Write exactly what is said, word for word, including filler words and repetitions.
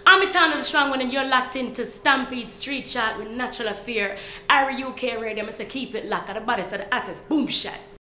I'm Etana the strong one and you're locked into Stampede Street Shot with Natural Affair. Our U K radio, I say keep it locked. At the body, so the artist, boom shot.